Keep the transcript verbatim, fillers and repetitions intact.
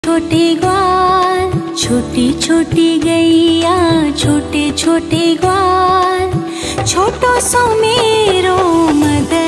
छोटे ग्वाल, छोटी छोटी गैया, छोटे छोटे ग्वाल, छोटो सो मेरो मदन।